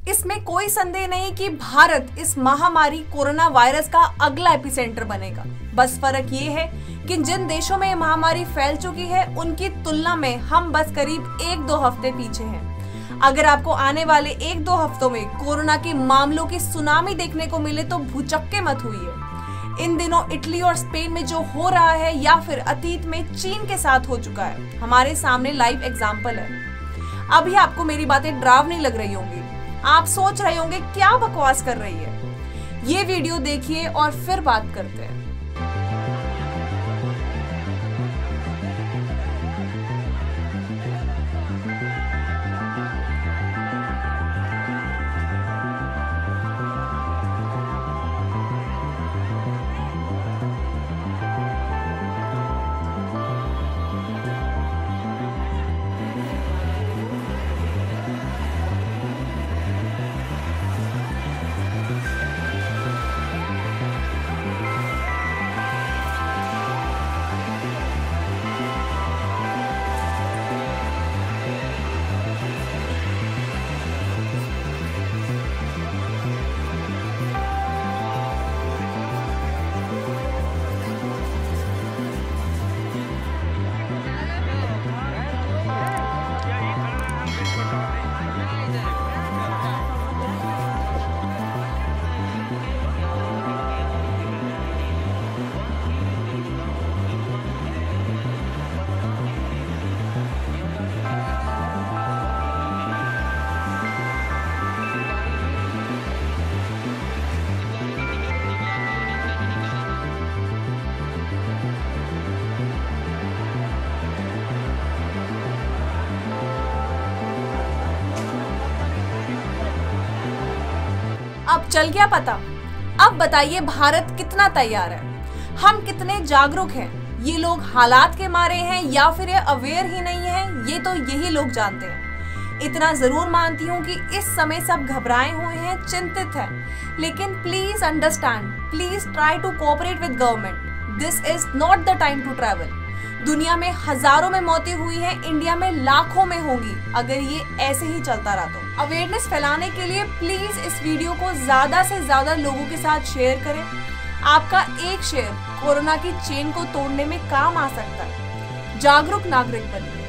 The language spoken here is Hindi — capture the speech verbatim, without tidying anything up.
इसमें कोई संदेह नहीं कि भारत इस महामारी कोरोना वायरस का अगला एपिसेंटर बनेगा। बस फर्क ये है कि जिन देशों में ये महामारी फैल चुकी है उनकी तुलना में हम बस करीब एक दो हफ्ते पीछे हैं। अगर आपको आने वाले एक दो हफ्तों में कोरोना के मामलों की सुनामी देखने को मिले तो भूचक्के मत हुई। इन दिनों इटली और स्पेन में जो हो रहा है या फिर अतीत में चीन के साथ हो चुका है, हमारे सामने लाइव एग्जाम्पल है। अभी आपको मेरी बातें डरावनी लग रही होंगी, आप सोच रहे होंगे क्या बकवास कर रही है। ये वीडियो देखिए और फिर बात करते हैं। अब चल गया पता। अब बताइए भारत कितना तैयार है, हम कितने जागरूक हैं। ये लोग हालात के मारे हैं या फिर ये अवेयर ही नहीं है, ये तो यही लोग जानते हैं। इतना जरूर मानती हूँ कि इस समय सब घबराए हुए हैं, चिंतित हैं, लेकिन please understand, please try to cooperate with government. This is not the time to travel. दुनिया में हजारों में मौतें हुई हैं, इंडिया में लाखों में होंगी अगर ये ऐसे ही चलता रहा तो। अवेयरनेस फैलाने के लिए प्लीज इस वीडियो को ज्यादा से ज्यादा लोगों के साथ शेयर करें। आपका एक शेयर कोरोना की चेन को तोड़ने में काम आ सकता है। जागरूक नागरिक बनिए।